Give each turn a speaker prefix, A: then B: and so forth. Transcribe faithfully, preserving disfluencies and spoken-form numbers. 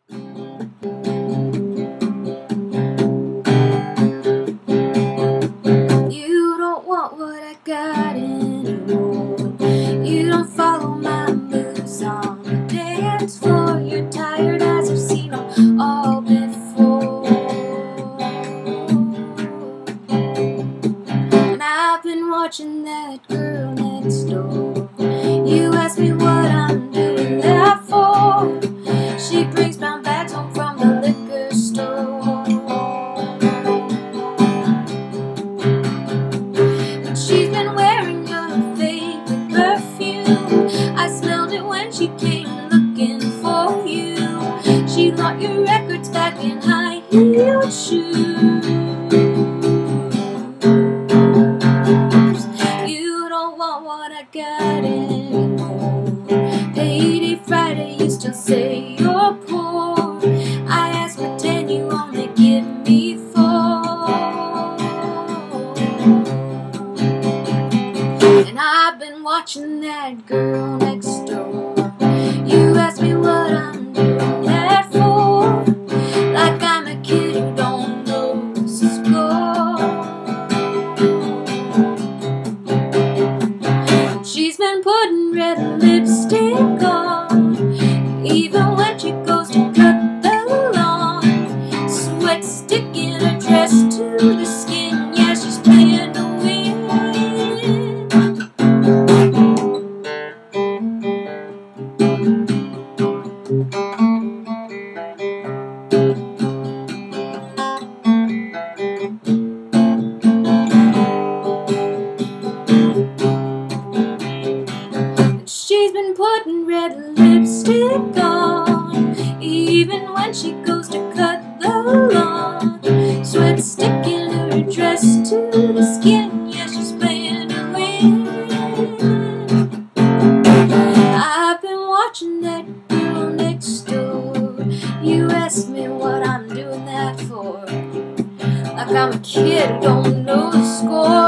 A: You don't want what I got anymore. You don't follow my moves on the dance floor. You're tired as I've seen them all before. And I've been watching that girl next door. You ask me what I'm doing that for. She brings brown bags home from the liquor store. And she's been wearing your favorite perfume. I smelled it when she came looking for you. She bought your records back in high-heeled shoes. You don't want what I got anymore. Payday Friday, you still say you're poor. I ask, pretend you only give me four. And I've been watching that girl next door. You ask me what I'm doing that for, like I'm a kid who don't know the score. She's been putting red lipstick on, even when she goes to cut the lawn. Sweat sticking her dress to the skin, yeah, she's playing to win. She's been putting red lipstick on, even when she goes to cut the lawn. Sweat sticking her dress to the skin, yeah, she's playing to win. I've been watching that girl next door. You ask me what I'm doing that for, like I'm a kid who don't know the score.